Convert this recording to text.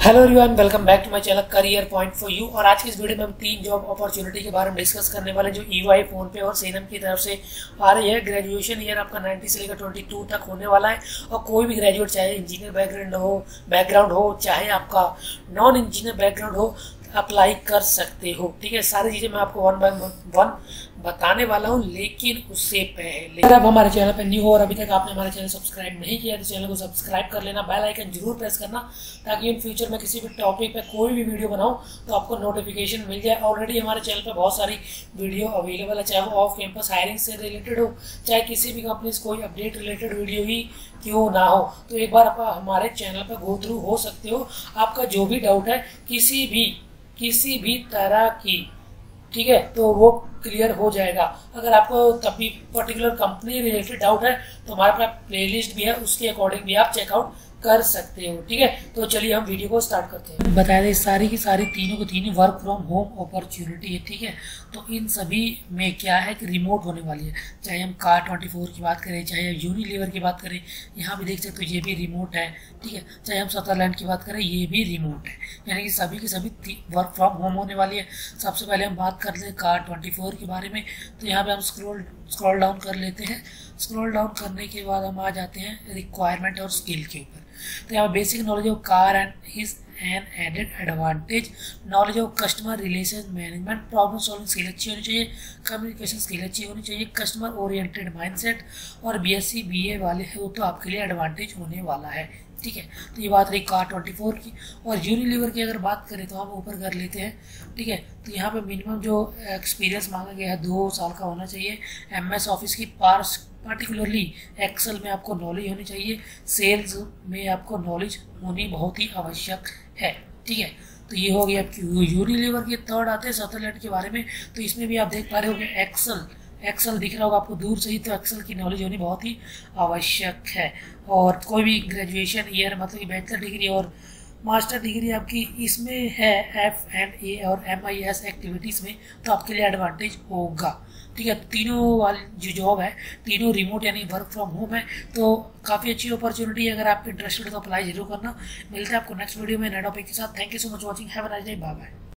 Hello everyone, welcome back to my channel career point for you. और आज की इस वीडियो में हम 3 जॉब अपॉर्चुनिटी के बारे में डिस्कस करने वाले जो ईवाई, फोनपे और सेनम की तरफ से आ रही है। ग्रेजुएशन ईयर आपका 90 से लेकर 22 तक होने वाला है और कोई भी ग्रेजुएट, चाहे इंजीनियर बैकग्राउंड हो चाहे आपका नॉन इंजीनियर बैकग्राउंड हो, अप्लाई कर सकते हो। ठीक है, सारी चीज़ें मैं आपको वन बाय वन बताने वाला हूँ। लेकिन उससे पहले अगर आप हमारे चैनल पर न्यू हो और अभी तक आपने हमारे चैनल सब्सक्राइब नहीं किया तो चैनल को सब्सक्राइब कर लेना, बेल आइकन जरूर प्रेस करना, ताकि इन फ्यूचर में किसी भी टॉपिक पे कोई भी वीडियो बनाऊँ तो आपको नोटिफिकेशन मिल जाए। ऑलरेडी हमारे चैनल पर बहुत सारी वीडियो अवेलेबल है, चाहे वो ऑफ कैंपस हायरिंग से रिलेटेड हो, चाहे किसी भी कंपनी से कोई अपडेट रिलेटेड वीडियो ही क्यों ना हो। तो एक बार आप हमारे चैनल पर गो थ्रू हो सकते हो। आपका जो भी डाउट है किसी भी तरह की, ठीक है, तो वो क्लियर हो जाएगा। अगर आपको तभी पर्टिकुलर कंपनी रिलेटेड डाउट है तो हमारे पास प्लेलिस्ट भी है, उसके अकॉर्डिंग भी आप चेकआउट कर सकते हो। ठीक है, तो चलिए हम वीडियो को स्टार्ट करते हैं। बताया दें सारी की सारी तीनों को तीनों वर्क फ्रॉम होम अपॉर्चुनिटी है। ठीक है, तो इन सभी में क्या है कि रिमोट होने वाली है। चाहे हम कार24 की बात करें, चाहे यूनिलीवर की बात करें, यहाँ भी देख सकते हो ये भी रिमोट है। ठीक है, चाहे हम सदरलैंड की बात करें, ये भी रिमोट है। यानी कि सभी की सभी वर्क फ्रॉम होम होने वाली है। सबसे पहले हम बात कर लें कार24 के बारे में। तो यहाँ पे हम स्क्रॉल डाउन कर लेते हैं। स्क्रॉल डाउन करने के बाद हम आ जाते हैं रिक्वायरमेंट और स्किल के ऊपर। तो यहाँ basic knowledge of car and his an added advantage, knowledge of customer relation management, problem solving skill अच्छी होनी चाहिए, कम्युनिकेशन स्किल अच्छी होनी चाहिए, कस्टमर ओरिएंटेड माइंडसेट, और बीएससी बीए वाले हो तो आपके लिए एडवांटेज होने वाला है। ठीक है, तो ये बात रही कार24 की। और यूनिलीवर की अगर बात करें तो हम ऊपर कर लेते हैं। ठीक है, तो यहाँ पे मिनिमम जो एक्सपीरियंस मांगा गया है 2 साल का होना चाहिए। एमएस ऑफिस की पार्टिकुलरली एक्सेल में आपको नॉलेज होनी चाहिए। सेल्स में आपको नॉलेज होनी बहुत ही आवश्यक है। ठीक है, तो ये हो गया आपकी यूनिलीवर के। थर्ड आते हैं सदरलैंड के बारे में। तो इसमें भी आप देख पा रहे हो कि एक्सेल दिख रहा होगा आपको दूर से ही, तो एक्सेल की नॉलेज होनी बहुत ही आवश्यक है। और कोई भी ग्रेजुएशन ईयर मतलब कि बैचलर डिग्री और मास्टर डिग्री आपकी इसमें है F&A और MIS एक्टिविटीज़ में, तो आपके लिए एडवांटेज होगा। ठीक है, तीनों वाली जो जॉब है तीनों रिमोट यानी वर्क फ्रॉम होम है, तो काफ़ी अच्छी अपॉर्चुनिटी है। अगर आप इंटरेस्टेड तो अप्लाई जरूर करना। मिलते हैं आपको नेक्स्ट वीडियो में नए टॉपिक के साथ। Thank you so much watching, have a nice day, bye bye.